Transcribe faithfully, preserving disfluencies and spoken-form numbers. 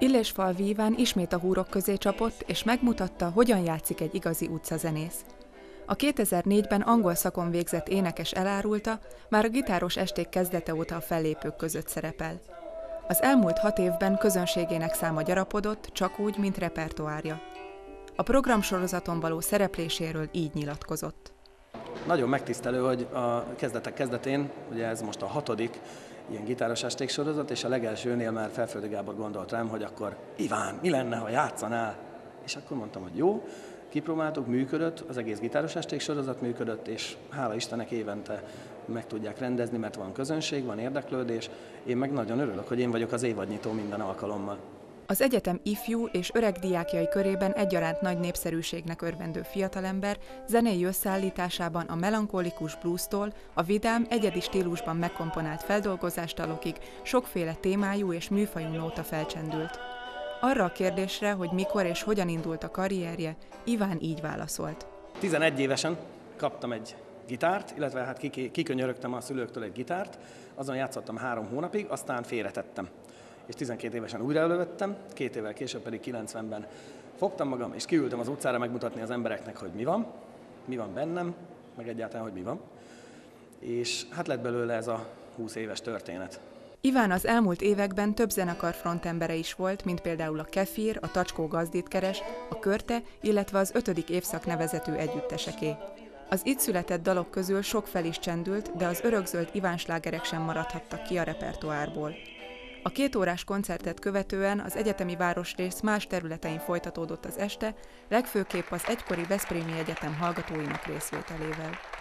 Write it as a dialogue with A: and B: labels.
A: Illésfalvi Iván ismét a húrok közé csapott, és megmutatta, hogyan játszik egy igazi utcazenész. A kétezer-négyben angol szakon végzett énekes elárulta, már a gitáros esték kezdete óta a fellépők között szerepel. Az elmúlt hat évben közönségének száma gyarapodott, csak úgy, mint repertoárja. A programsorozaton való szerepléséről így nyilatkozott.
B: Nagyon megtisztelő, hogy a kezdetek kezdetén, ugye ez most a hatodik ilyen gitáros estéksorozat, és a legelsőnél már Felföldi Gábor gondolt rám, hogy akkor Iván, mi lenne, ha játszanál? És akkor mondtam, hogy jó, kipróbáltuk, működött, az egész gitáros estéksorozat működött, és hála Istennek évente meg tudják rendezni, mert van közönség, van érdeklődés. Én meg nagyon örülök, hogy én vagyok az évadnyitó minden alkalommal.
A: Az egyetem ifjú és öreg diákjai körében egyaránt nagy népszerűségnek örvendő fiatalember zenei összeállításában a melankolikus blues-tól a vidám, egyedi stílusban megkomponált feldolgozásdalokig sokféle témájú és műfajú nóta felcsendült. Arra a kérdésre, hogy mikor és hogyan indult a karrierje, Iván így válaszolt.
B: tizenegy évesen kaptam egy gitárt, illetve hát kikönyörögtem a szülőktől egy gitárt, azon játszottam három hónapig, aztán félretettem. És tizenkét évesen újra elővettem, két évvel később pedig kilencvenben fogtam magam, és kiültem az utcára megmutatni az embereknek, hogy mi van, mi van bennem, meg egyáltalán, hogy mi van. És hát lett belőle ez a húsz éves történet.
A: Iván az elmúlt években több zenekar frontembere is volt, mint például a Kefir, a Tacskó Gazdit keres, a Körte, illetve az ötödik évszak nevezetű együtteseké. Az itt született dalok közül sok fel is csendült, de az örökzöld Iván slágerek sem maradhattak ki a repertoárból. A két órás koncertet követően az egyetemi városrész más területein folytatódott az este, legfőképp az egykori Veszprémi Egyetem hallgatóinak részvételével.